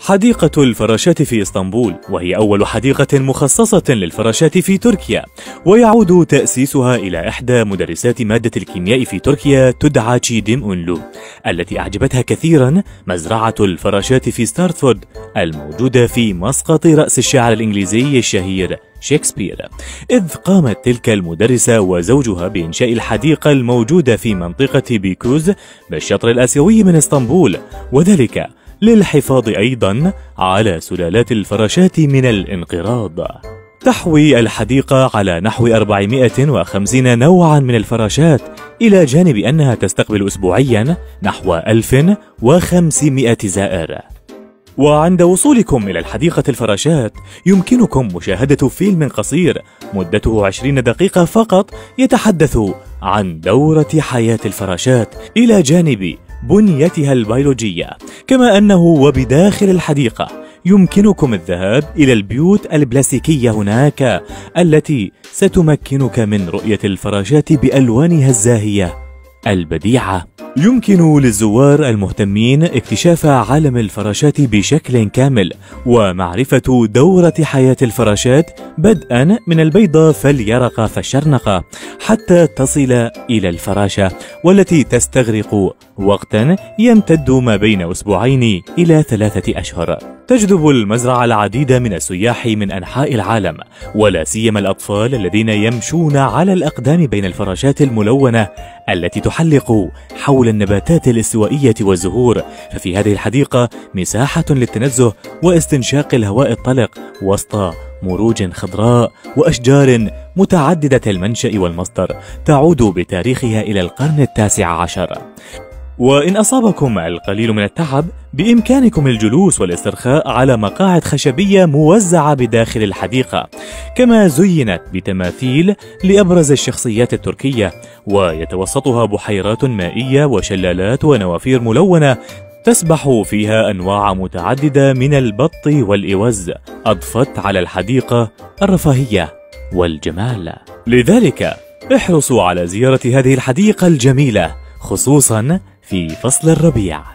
حديقة الفراشات في اسطنبول، وهي أول حديقة مخصصة للفراشات في تركيا، ويعود تأسيسها إلى إحدى مدرسات مادة الكيمياء في تركيا تدعى تشيديم أونلو، التي أعجبتها كثيرا مزرعة الفراشات في ستارتفورد الموجودة في مسقط رأس الشاعر الإنجليزي الشهير شكسبير، إذ قامت تلك المدرسة وزوجها بإنشاء الحديقة الموجودة في منطقة بيكوز بالشطر الآسيوي من اسطنبول، وذلك للحفاظ أيضا على سلالات الفراشات من الانقراض. تحوي الحديقة على نحو 450 نوعا من الفراشات، إلى جانب أنها تستقبل أسبوعيا نحو 1500 زائر. وعند وصولكم إلى الحديقة الفراشات يمكنكم مشاهدة فيلم قصير مدته 20 دقيقة فقط يتحدث عن دورة حياة الفراشات إلى جانب بنيتها البيولوجية، كما أنه وبداخل الحديقة يمكنكم الذهاب إلى البيوت البلاستيكية هناك التي ستمكنك من رؤية الفراشات بألوانها الزاهية البديعة. يمكن للزوار المهتمين اكتشاف عالم الفراشات بشكل كامل ومعرفة دورة حياة الفراشات بدءا من البيضة فاليرقة فالشرنقة حتى تصل إلى الفراشة، والتي تستغرق وقتا يمتد ما بين أسبوعين إلى 3 أشهر. تجذب المزرعة العديد من السياح من أنحاء العالم، ولا سيما الأطفال الذين يمشون على الأقدام بين الفراشات الملونة التي تحلق حول النباتات الاستوائية والزهور. ففي هذه الحديقة مساحة للتنزه واستنشاق الهواء الطلق وسط مروج خضراء وأشجار متعددة المنشأ والمصدر تعود بتاريخها إلى القرن ال19. وإن أصابكم القليل من التعب بإمكانكم الجلوس والاسترخاء على مقاعد خشبية موزعة بداخل الحديقة، كما زينت بتماثيل لأبرز الشخصيات التركية، ويتوسطها بحيرات مائية وشلالات ونوافير ملونة تسبح فيها أنواع متعددة من البط والإوز، أضفت على الحديقة الرفاهية والجمال. لذلك احرصوا على زيارة هذه الحديقة الجميلة خصوصا في فصل الربيع.